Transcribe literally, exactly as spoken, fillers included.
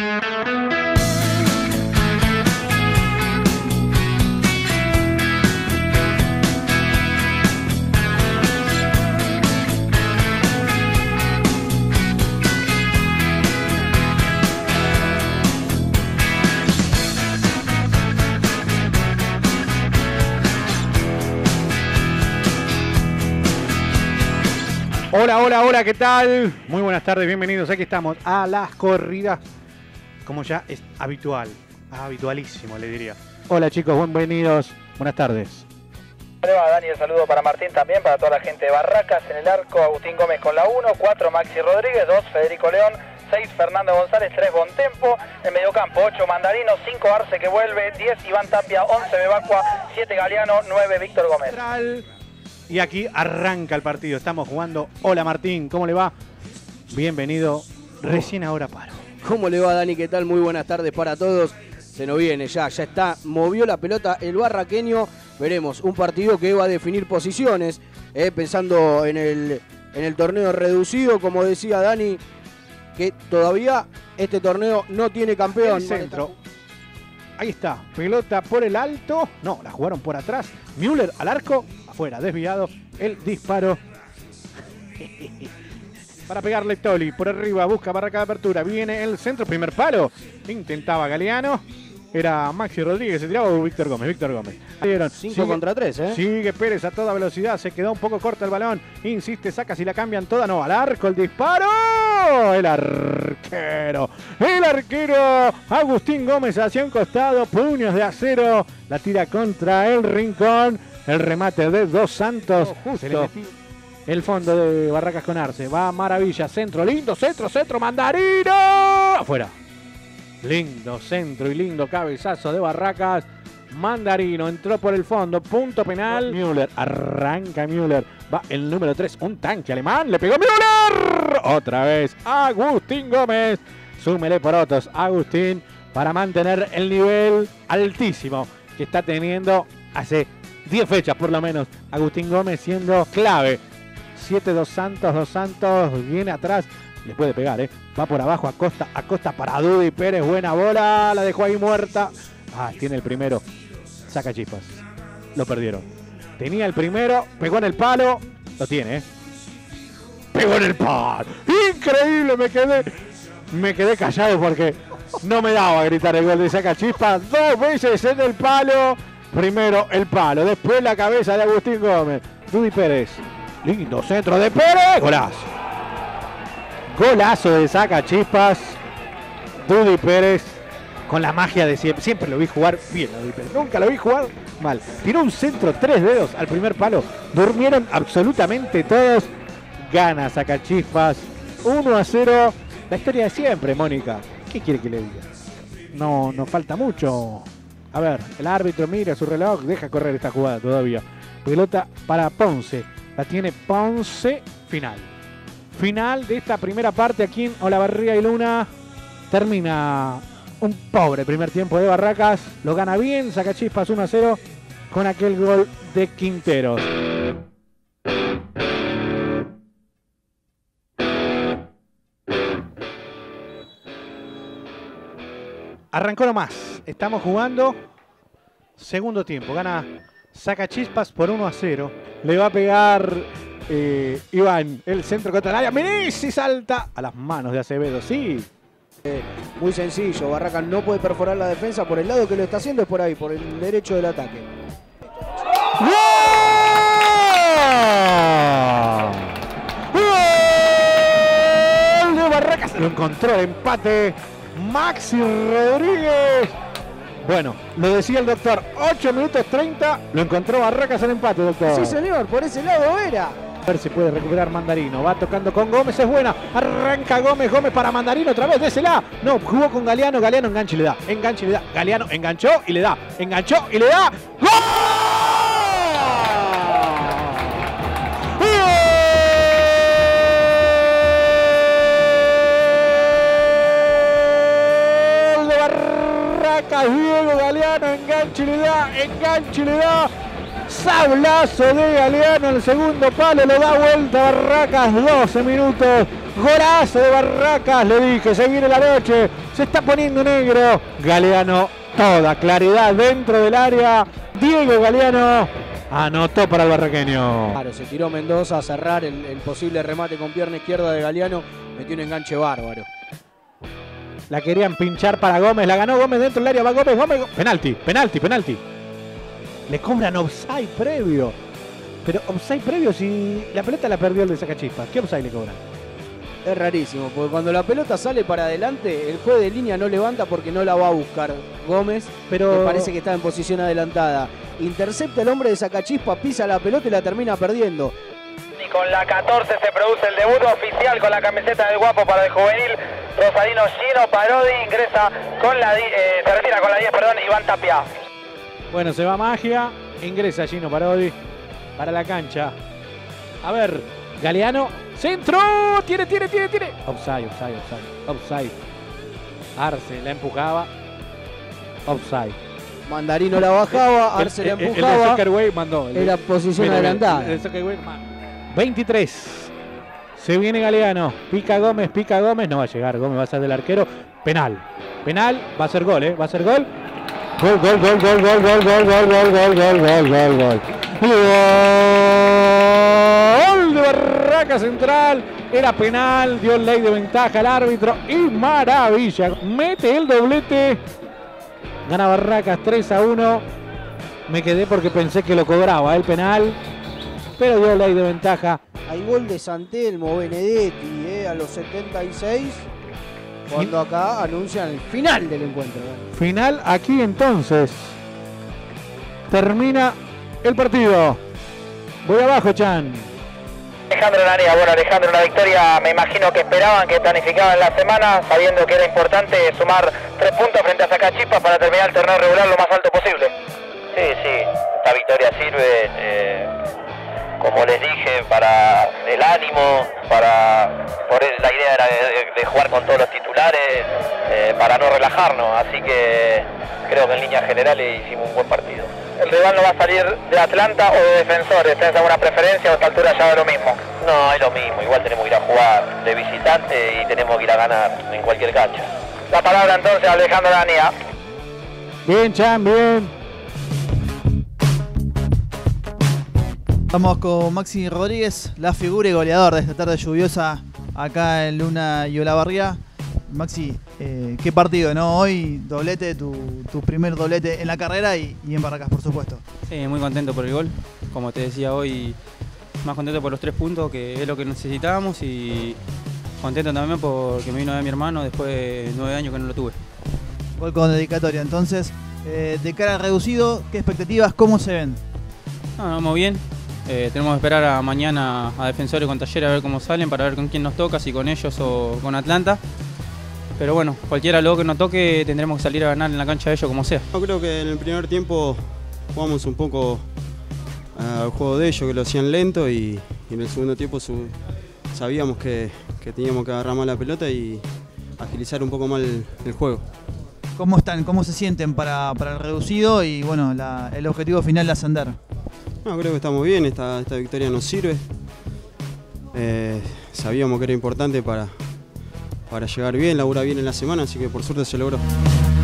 Hola, hola, hola, ¿qué tal? Muy buenas tardes, bienvenidos. Aquí estamos a las corridas, como ya es habitual, habitualísimo le diría. Hola chicos, bienvenidos, buenas tardes. Hola Dani, el saludo para Martín también, para toda la gente de Barracas. En el arco, Agustín Gómez con la uno, cuatro Maxi Rodríguez, dos Federico León, seis Fernando González, tres Bontempo. En mediocampo, ocho Mandarino, cinco Arce que vuelve, diez Iván Tapia, once Bebacua, siete Galeano, nueve Víctor Gómez. Y aquí arranca el partido, estamos jugando. Hola Martín, ¿cómo le va? Bienvenido, recién ahora paro. ¿Cómo le va Dani? ¿Qué tal? Muy buenas tardes para todos. Se nos viene ya, ya está, movió la pelota el barraqueño. Veremos un partido que va a definir posiciones, eh, pensando en el, en el torneo reducido, como decía Dani, que todavía este torneo no tiene campeón. El centro. Ahí está, pelota por el alto. No, la jugaron por atrás. Müller al arco, afuera, desviado. El disparo. Para pegarle Toli, por arriba, busca Barraca de apertura. Viene el centro, primer palo. Intentaba Galeano. Era Maxi Rodríguez, se tiraba Víctor Gómez. Víctor Gómez. cinco contra tres, ¿eh? Sigue Pérez a toda velocidad. Se quedó un poco corta el balón. Insiste, saca si la cambian toda. No, al arco, el disparo. El arquero. El arquero. Agustín Gómez hacia un costado. Puños de acero. La tira contra el rincón. El remate de Dos Santos. Oh, justo. El fondo de Barracas con Arce. Va maravilla. Centro, lindo. Centro, centro. Mandarino. Afuera. Lindo centro y lindo cabezazo de Barracas. Mandarino entró por el fondo. Punto penal. Müller. Arranca Müller. Va el número tres. Un tanque alemán. Le pegó Müller. Otra vez Agustín Gómez. Súmele por otros. Agustín para mantener el nivel altísimo que está teniendo hace diez fechas por lo menos. Agustín Gómez siendo clave. siete Dos Santos. Dos Santos viene atrás. Le puede pegar, ¿eh? Va por abajo, Acosta, Acosta para Dudy Pérez, buena bola, la dejó ahí muerta. Ah, tiene el primero, saca chispas. Lo perdieron. Tenía el primero, pegó en el palo, lo tiene, ¿eh? Pegó en el palo. Increíble, me quedé, me quedé callado porque no me daba a gritar el gol de saca chispas. Dos veces en el palo, primero el palo, después la cabeza de Agustín Gómez. Dudy Pérez, lindo centro de Pérez, golazo. Golazo de saca chispas. Dudy Pérez con la magia de siempre. Siempre lo vi jugar bien a Dudy Pérez. Nunca lo vi jugar mal. Tiró un centro, tres dedos al primer palo. Durmieron absolutamente todos. Gana saca chispas. uno a cero. La historia de siempre, Mónica. ¿Qué quiere que le diga? No, no falta mucho. A ver, el árbitro mira su reloj. Deja correr esta jugada todavía. Pelota para Ponce. La tiene Ponce. Final. Final de esta primera parte aquí en Olavarría y Luna. Termina un pobre primer tiempo de Barracas. Lo gana bien, saca chispas uno a cero con aquel gol de Quinteros. Arrancó nomás. Estamos jugando segundo tiempo. Gana saca chispas por uno a cero. Le va a pegar... Eh, Iván, el centro contra el área. Menezes salta a las manos de Acevedo, sí. Eh, muy sencillo, Barracas no puede perforar la defensa por el lado que lo está haciendo, es por ahí, por el derecho del ataque. ¡Gol! ¡Gol de Barracas! Lo encontró el empate Maxi Rodríguez. Bueno, lo decía el doctor, ocho minutos treinta, lo encontró Barracas el empate, doctor. Sí, señor, por ese lado era. A ver si puede recuperar Mandarino. Va tocando con Gómez, es buena. Arranca Gómez, Gómez para Mandarino otra vez, désela. No, jugó con Galeano, Galeano engancha y le da. Engancha y le da. Galeano enganchó y le da. Enganchó y le da. ¡Gol! ¡Gol de Barracas! Diego Galeano engancha y le da. Engancha y le da. Sablazo de Galeano, el segundo palo, lo da vuelta Barracas, doce minutos, golazo de Barracas, le dije, se viene la noche, Se está poniendo negro. Galeano, toda claridad dentro del área. Diego Galeano anotó para el barraqueño. Claro, se tiró Mendoza a cerrar el, el posible remate con pierna izquierda de Galeano. Metió un enganche bárbaro. La querían pinchar para Gómez. La ganó Gómez dentro del área. Va Gómez, Gómez. Gómez. Penalti, penalti, penalti. Le cobran offside previo. Pero offside previo si la pelota la perdió el de Sacachispas. ¿Qué offside le cobran? Es rarísimo, porque cuando la pelota sale para adelante, el juez de línea no levanta porque no la va a buscar Gómez, pero me parece que está en posición adelantada. Intercepta el hombre de Sacachispa, pisa la pelota y la termina perdiendo. Y con la catorce se produce el debut oficial con la camiseta del Guapo para el juvenil rosarino. Gino Parodi ingresa con la eh, se retira con la diez, perdón, Iván Tapia. Bueno, se va Magia, ingresa Gino Parodi para la cancha. A ver, Galeano, centro, tiene, tiene, tiene, tiene. Offside, offside, offside, offside. Arce la empujaba. Offside. Mandarino la bajaba, Arce la empujaba. El de Soccerway mandó. El de, era posición mira, adelantada. El de Soccerway, veintitrés. Se viene Galeano. Pica Gómez, pica Gómez. No va a llegar, Gómez va a ser del arquero. Penal. Penal, va a ser gol, ¿eh? Va a ser gol. Gol, gol, gol, gol, gol, gol, gol, gol, gol, gol, gol, gol, gol, gol. Gol de Barraca Central. Era penal, dio ley de ventaja al árbitro. Y maravilla. Mete el doblete. Gana Barracas tres a uno. Me quedé porque pensé que lo cobraba el penal. Pero dio ley de ventaja. Hay gol de Santelmo Benedetti eh, a los setenta y seis. Cuando acá anuncian el final del encuentro. ¿eh? Final aquí entonces. Termina el partido. Voy abajo, Chan. Alejandro Narea, bueno Alejandro, una victoria me imagino que esperaban, que planificaban la semana, sabiendo que era importante sumar tres puntos frente a Sacachispas para terminar el torneo regular lo más alto posible. Sí, sí, esta victoria sirve, eh, como les dije, para el ánimo, para por la idea era de, de jugar con todos los titulares, eh, para no relajarnos, así que creo que en líneas generales hicimos un buen partido. ¿El rival no va a salir de Atlanta o de Defensores? ¿Tienes alguna preferencia o a esta altura ya da lo mismo? No, es lo mismo, igual tenemos que ir a jugar de visitante y tenemos que ir a ganar en cualquier cancha. La palabra entonces a Alejandro Narea. Bien, Chan, bien. Estamos con Maxi Rodríguez, la figura y goleador de esta tarde lluviosa acá en Luna y Olavarría. Maxi, eh, qué partido, ¿no? Hoy doblete, tu, tu primer doblete en la carrera y, y en Barracas, por supuesto. Sí, muy contento por el gol. Como te decía hoy, más contento por los tres puntos, que es lo que necesitábamos, y contento también porque me vino a ver mi hermano después de nueve años que no lo tuve. Gol con dedicatoria, entonces, eh, de cara al reducido, ¿qué expectativas, cómo se ven? No, vamos bien. Eh, tenemos que esperar a mañana a Defensores con Talleres a ver cómo salen, para ver con quién nos toca, si con ellos o con Atlanta. Pero bueno, cualquiera luego que nos toque tendremos que salir a ganar en la cancha de ellos como sea. Yo creo que en el primer tiempo jugamos un poco al juego de ellos, que lo hacían lento, y, y en el segundo tiempo su, sabíamos que, que teníamos que agarrar más la pelota y agilizar un poco más el, el juego. ¿Cómo están? ¿Cómo se sienten para, para el reducido y bueno, la, el objetivo final de ascender? No, creo que estamos bien, esta, esta victoria nos sirve. Eh, sabíamos que era importante para, para llegar bien, laburar bien en la semana, así que por suerte se logró.